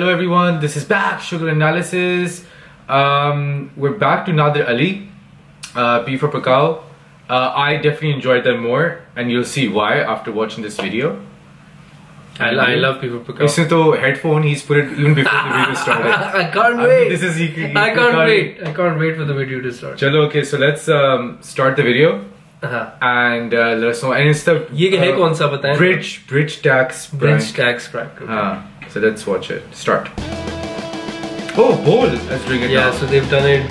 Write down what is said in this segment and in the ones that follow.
hello everyone. This is back Shughal analysis. We're back to Nadir Ali, P for Pakao. I definitely enjoyed them more, and you'll see why after watching this video. I love P for Pakao. Listen to headphone. He's put it even before the video started. I can't wait. I can't wait. I can't wait for the video to start. Chalo, okay, so let's start the video. And let us know. And it's the bridge tax prank. Bridge tax prank. Okay. So let's watch it. Start. Oh, bowl. Let's bring it down. Yeah, so they've done it.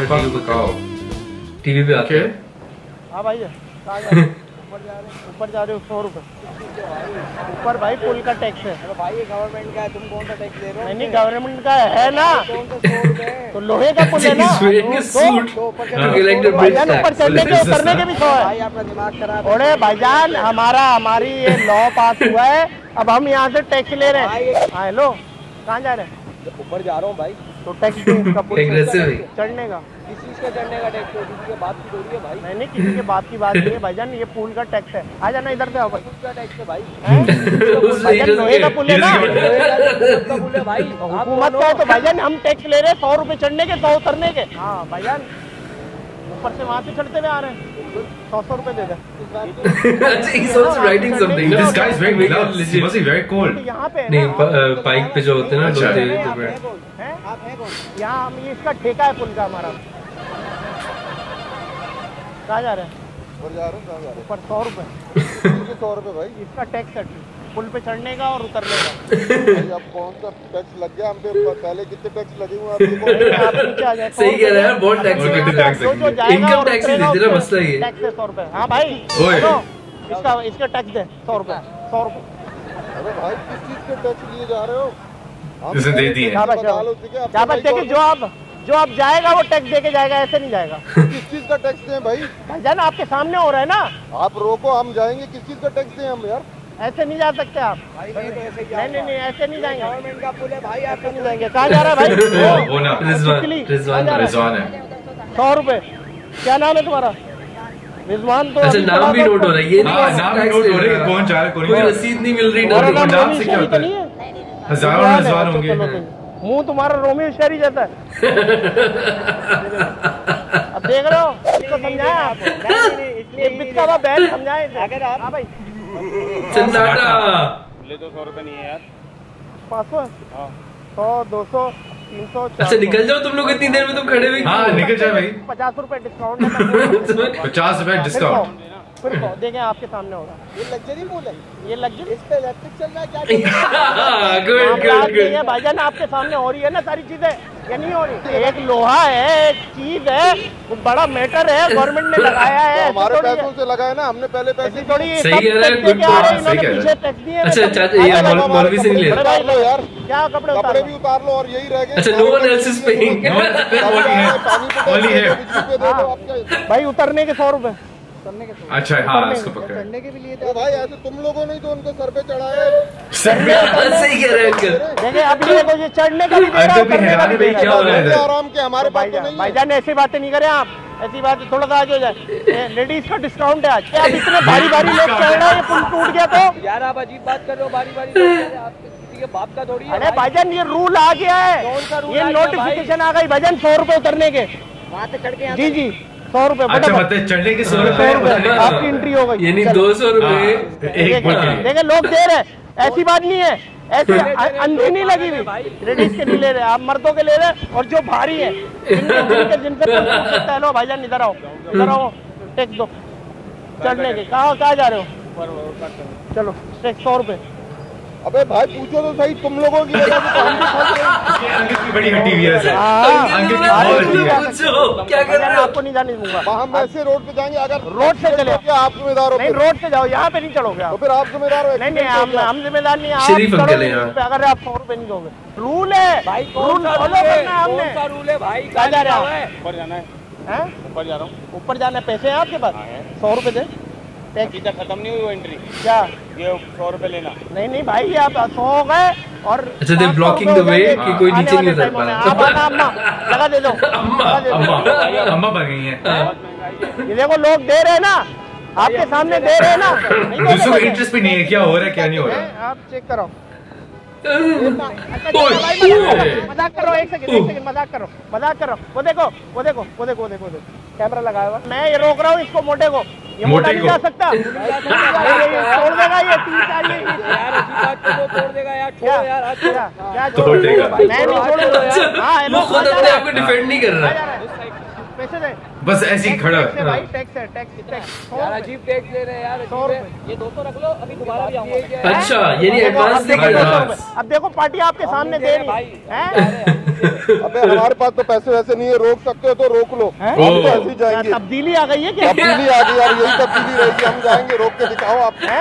TV पे आते हैं. हाँ भाई, ऊपर जा रहे हो 100 रुपए. ऊपर भाई पुल का टैक्स है. अरे भाई ये गवर्नमेंट का है, तुम कौन सा टैक्स दे रहे हो? नहीं गवर्नमेंट का है ना. तो लोहे का पुल है ना. भाईजान ऊपर चढ़ने के उतरने के भी 100 है. भाई अपना दिमाग खराब. अरे भाईजान हमारी ये लॉ पास हुआ है. अब हम यहाँ से टैक्स ले रहे हैं. हाँ हेलो, कहाँ जा रहे हैं? ऊपर जा रहा हूँ भाई. तो टैक्स चढ़ने का. किस चीज का चढ़ने का टैक्स है? किसी के बात की थोड़ी है भाई. नहीं किसी के बात की बात नहीं है भाईजान. ये पुल का टैक्स है. आ जाना इधर से आओ भाई. पुल का टैक्स है भाई. लोहे का पुल है ना. पुल है भाई. हुकूमत का है तो भाईजान हम टैक्स ले रहे हैं 100 रुपए चढ़ने के 100 उतरने के. हाँ भाईजान ऊपर से वहाँ से चढ़ते हुए आ रहे हैं. 100 रुपए दे दे. He's also writing something. This guy is very loud. He must be very cold. यहाँ पे नहीं बाइक पे जो होते हैं ना लोग आप हैं कौन? यहाँ हम ये इसका ठेका है पुल का हमारा. कहाँ जा रहे हैं? ऊपर जा रहे हैं. कहाँ जा रहे हैं? ऊपर 100 रुपए. 100 रुपए भाई. इसका टैक्स है पुल पे चढ़ने का और उतरने का. अब कौन सा टैक्स लग गया हम पे? पहले कितने टैक्स लगे हुए आप नीचे आ जाए. सही कह रहे हैं. बहुत टैक्स है. इनकम टैक्स नहीं देते ना, मसला ये. टैक्स है 100 रुपए. हाँ भाई इसका टैक्स दे 100 रुपए. 100 रुपए. अरे भाई किस चीज के टैक्स लिए जा रहे हो? इसने दे दिए. क्या बच्चे की जो आप जाएगा वो टैक्स देके जाएगा. ऐसे नहीं जाएगा. किस चीज का टैक्स दें भाई? भाईजान आपके सामने हो रहा है ना. आप रोको, हम जाएंगे. किस चीज का टैक्स दें हम यार? ऐसे नहीं जा सकते आप. नहीं ऐसे नहीं जाएंगे. गवर्नमेंट का पुल है भाई. ऐसे नहीं जाएंगे. कहाँ जा रहा है भाई? वो ना रिजवान है. 100 रुपए. क्या नाम है तुम्हारा? रिजवान. तो अच्छा नाम भी नोट हो रहा है. ये नाम भी नोट हो रहा है. कौन जा रहा है? कोई रसीद नहीं मिल रही. नाम से क्या होता है? हजारों रिजवान होंगे. मुंह तुम्हारा रोमियो शेरी जैसा है. अब देख रहे हो. इसको समझाया आपको? नहीं बिस्का हुआ बैल समझाए. अगर आप भाई चंदाटा ले तो 100 रुपए नहीं है यार. 500 100 200 300. अच्छा निकल जाओ तुम लोग. इतनी देर में तुम खड़े हुए. हाँ निकल जाए भाई. 50 रुपए डिस्काउंट. 50 रुपए डिस्काउंट. फिर देखें आपके सामने होगा. ये लग्जरी पुल है. ये लग्जरी. इस पे इलेक्ट्रिक चल रहा है. क्या गुड. भाईजान आपके सामने हो रही है ना सारी चीजें. ये नहीं हो रही. एक लोहा है, एक चीज है, वो बड़ा मैटर है. गवर्नमेंट ने लगाया है. हमारे पैसों से लगाया ना. हमने पहले पैसे थोड़ी. सही कह रहे हैं. Good point. पीछे टैक्स दिए. अच्छा ये मौलवी से नहीं ले रहे यार. क्या कपड़े भी उतार लो और यही रह गए. अच्छा no one else is paying. भाई उतरने के 100 रुपए. अच्छा हाँ इसको पकड़. चढ़ने के भी लिए तो भाई ऐसे तुम लोगों ने तो उनको सर पे चढ़ाया. सही कह रहे हैं अंकल. देखिए अब ये ये चढ़ने का भी दे रहा है. क्या हो रहा है? आराम के हमारे भाईजान ऐसी बातें नहीं करें आप. ऐसी बात थोड़ा सा आगे हो जाए. लेडीज का डिस्काउंट है आज. आप इतने भारी भारी लोग चढ़ रहे हैं. पुल टूट गया तो यार आप अजीब बात कर रहे हो. भारी भारी किसी के बाप का थोड़ी है. अरे भाईजान ये रूल आ गया है. ये नोटिफिकेशन आ गई भाईजान. 100 रुपए उतरने के. वहाँ से चढ़ के. जी 100 रुपए. अच्छा मतलब चढ़ने के 100 रुपए आपकी एंट्री हो गई. यानी 200 रुपए. देखिए लोग दे रहे. ऐसी बात नहीं है. ऐसी अंधी नहीं लगी हुई. लेडीज के नहीं ले रहे आप, मर्दों के ले रहे. और जो भारी है जिनसे लो भाईजान इधर आओ. इधर आओ. टैक्स दो चढ़ने के. कहाँ जा रहे हो? चलो टैक्स 100 रुपए. अबे भाई पूछो तो सही. तुम लोगों की वजह से तो हम भी फंस गए. बड़ी हटी हुई है. क्या कर रहे हैं? आपको नहीं जाने दूंगा. हम ऐसे रोड पे जाएंगे. अगर रोड से चले आप जिम्मेदार हो. नहीं रोड से जाओ. यहाँ पे नहीं चढ़ोगे. तो फिर आप जिम्मेदार हो. नहीं हम जिम्मेदार नहीं. अगर आप 100 रुपए नहीं दोगे. रूल है भाई. रूल फॉलो करना है हमने. रूल है भाई. कहाँ जा रहे हो? ऊपर जाना है. ऊपर जा रहा हूँ. ऊपर जाना है. पैसे हैं आपके पास? 100 रुपए दे. टैक्स खत्म नहीं हुई वो एंट्री. क्या ये 100 रुपए लेना? नहीं भाई आप 100 हो गए. और अच्छा दे ब्लॉकिंग द वे कि कोई नीचे नहीं उतर पा रहा. लगा दे दो. अम्मा बन गई है. ये देखो लोग दे रहे हैं ना. आपके सामने दे रहे हैं ना. दूसरों को इंटरेस्ट भी नहीं है. क्या हो रहा है क्या नहीं हो रहा है. आप चेक करो. मजाक करो, एक सेकंड मजाक करो। वो देखो कैमरा लगाया हुआ। मैं ये रोक रहा हूँ इसको, मोटे को। ये मोटा नहीं जा सकता, ये छोड़ देगा, ये 3-4 यार छोड़ देगा यार, छोड़ो यार, क्या तोड़ देगा? मैं नहीं छोड़ूंगा। हाँ, वो खुद अपने आप को डिफेंड नहीं कर रहा। पैसे दे, बस ऐसे ही खड़ा भाई। टैक्स यार, अजीब टैक्स ले रहे हैं यार। 100 रुपए ये 200 रख लो, अभी दोबारा भी आऊंगा। अच्छा, यानी एडवांस दे के अब देखो पार्टी आपके सामने दे रही है। अबे हमारे पास तो पैसे वैसे नहीं है, रोक सकते हो तो रोक लो, हम तो ऐसे ही जाएंगे। तब्दीली आ गई है क्या? तब्दीली आ गई यार, यही तब्दीली रहेगी, हम जाएंगे, रोक के दिखाओ आप। अच्छा,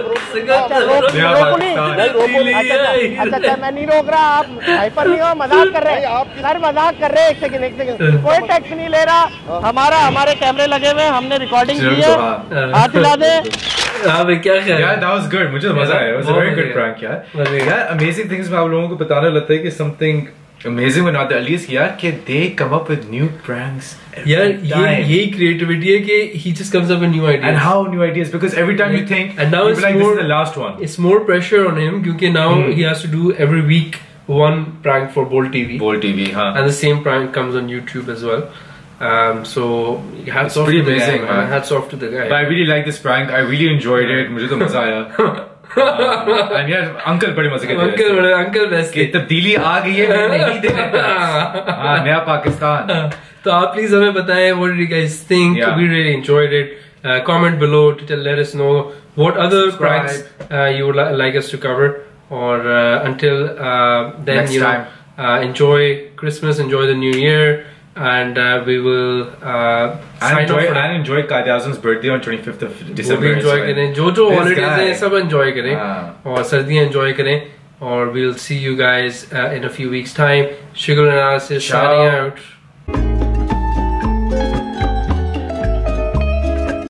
मैं नहीं रोक रहा, आप हाइपर नहीं हो, मजाक कर रहे हैं सर, मजाक कर रहे हैं। एक सेकंड कोई टैक्स नहीं ले रहा, हमारे कैमरे लगे हुए, हमने रिकॉर्डिंग की है। हाथ हिला दे। हाँ भाई, क्या ख्याल? Yeah, that was good. मुझे तो मजा आया. It was a very good prank, यार. यार, amazing things मैं आप लोगों को बताने लगता है कि something amazing with Nadir Ali कि यार कि they come up with new pranks. यार, यही creativity है कि he just comes up with new ideas. And how new ideas? Because every time you think, and now it's like, more, this is the last one. It's more pressure on him क्योंकि now he has to do every week one prank for Bold TV. Bold TV, हाँ. And the same prank comes on YouTube as well. So hats off to the guy, man. Hats off to the guy. But I really like this prank. I really enjoyed it. मुझे तो मजा आया. And यार, uncle बड़े मजे के थे. Uncle best. कि तब्दीली आ गई है, मैं नहीं देना. हाँ, नया पाकिस्तान. तो आप प्लीज हमें बताएं, what did you guys think? Yeah. We really enjoyed it. Comment below to let us know what other pranks you would like us to cover. Or until then, next time. Enjoy Christmas, enjoy the New Year. And we will enjoy Qaid Azam's birthday on 25th of December. Enjoy करें, जो holidays हैं सब enjoy करें, और सर्दियाँ enjoy करें, और we'll see you guys in a few weeks time. Shughal analysis signing out.